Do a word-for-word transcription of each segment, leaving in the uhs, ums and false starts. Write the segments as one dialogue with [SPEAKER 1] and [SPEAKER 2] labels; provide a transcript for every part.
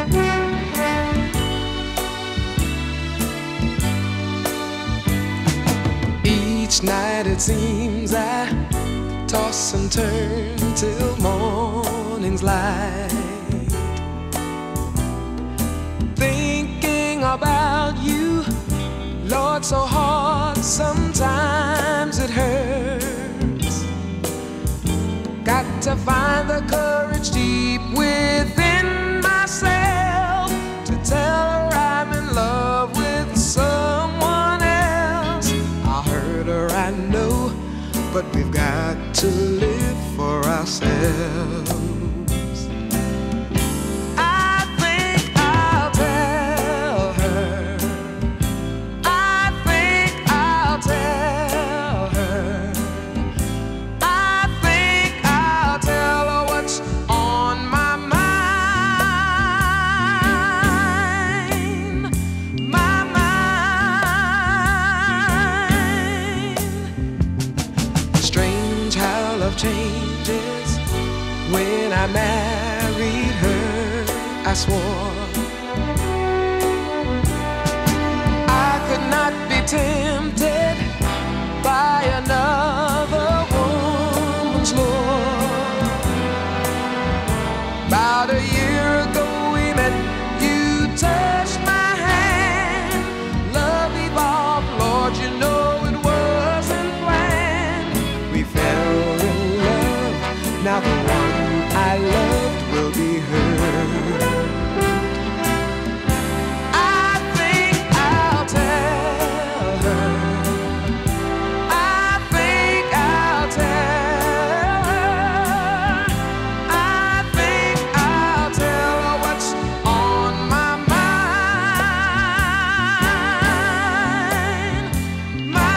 [SPEAKER 1] Each night it seems I toss and turn till morning's light, thinking about you, Lord, so hard sometimes it hurts. Got to find the courage deep within myself to tell her I'm in love with someone else. I hurt her, I know, but we've got to live for ourselves. I think I'll tell her. I think I'll tell her. I think I'll tell her what's on my mind. My mind. Strange how love changes. When I married her, I swore I could not be tempted by another woman's lure. About a year ago we met, you touched my hand. Love evolved, Lord, you know it wasn't planned. We fell in love, now the one I loved will be hers. I think I'll tell her. I think I'll tell her. I think I'll tell her what's on my mind. My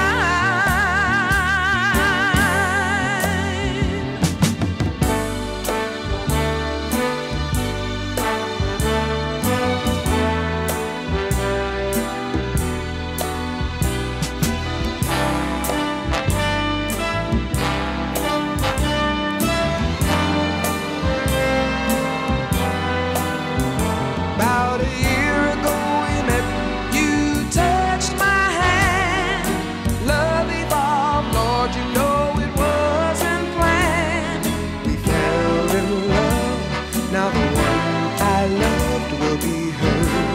[SPEAKER 1] About a year ago we met, you touched my hand. Love evolved, Lord, you know it wasn't planned. We fell in love, now the one I loved will be hers.